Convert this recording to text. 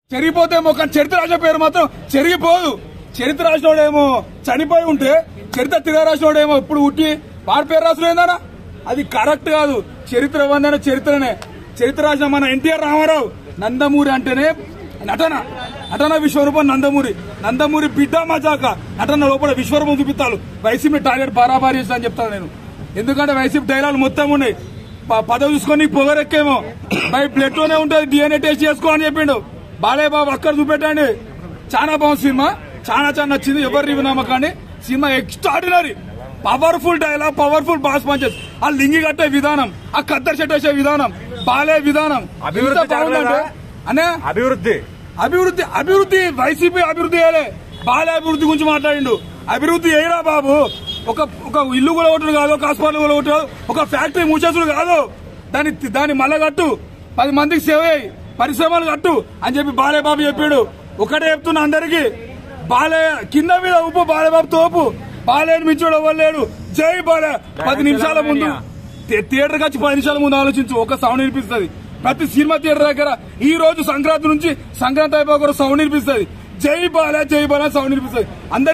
చెరిగిపోతేమో కానీ చరిత్ర రాసిన పేరు మాత్రం చెరిగిపోదు. చరిత్ర రాసినోడేమో చనిపోయి ఉంటే చరిత్ర తిరగ రాసినోడేమో ఇప్పుడు ఉట్టి వాడి పేరు రాసులేదనా? అది కరెక్ట్ కాదు. చరిత్ర వందన చరిత్రనే. చరిత్ర రాసిన మన ఎన్టీఆర్ రామారావు నందమూరి అంటేనే నటన విశ్వరూపం నందమూరి బిడ్డ మజాక నటన లోపల విశ్వరూపం చూపిస్తాడు. వైసీపీ టార్గెట్ బరాబరి చేస్తా అని చెప్తాను నేను. ఎందుకంటే వైసీపీ డైలాగులు మొత్తం ఉన్నాయి. పదవి చూసుకొని పొగరెక్కేమో బై బ్లడ్ లోనే ఉంటుంది, DNA టెస్ట్ చేసుకో అని చెప్పిండు. బాలయ్య బాబు అక్కడ చూపెట్టండి. చాలా బాగుంది సినిమా, చాలా నచ్చింది. ఎవరు రివ్యూ నమ్మకండి. Cinema extraordinary, powerful dialogue, powerful boss punches, ఆ లింగి కట్టే విధానం, ఆ కద్దరు చెట్టు వేసే విధానం, బాలయ్య విధానం బాగుందంటే అనే అభివృద్ధి వైసీపీ అభివృద్ధి చేయాలి. బాలయ్య అభివృద్ధి గురించి మాట్లాడిండు. అభివృద్ధి చేయరా బాబు. ఒక ఇల్లు కూడా ఒకటి కాదు, ఒక హాస్పిటల్ కూడా ఒకటి కాదు, ఒక ఫ్యాక్టరీ మూసేసుడు కాదు. దాన్ని మళ్ళా కట్టు, 10 మందికి సేవ చేయి, పరిశ్రమలు కట్టు అని చెప్పి బాలయ్య బాబు చెప్పాడు. ఒకటే చెప్తున్నా అందరికి, బాలయ్య కింద మీద ఉప్పు, బాలయ్య బాబు తోపు. బాలయ్యని మించోడు అవ్వలేడు. జై బాలయ్య. 10 నిమిషాల ముందు థియేటర్కి వచ్చి 10 నిమిషాల ముందు ఆలోచించు, ఒక సౌండ్ వినిపిస్తుంది ప్రతి సినిమా థియేటర్ దగ్గర. ఈ రోజు సంక్రాంతి నుంచి సంక్రాంతి అయిపోయి సౌండ్ వినిపిస్తుంది. జై బాలయ్య సౌండ్ వినిపిస్తుంది. అందరు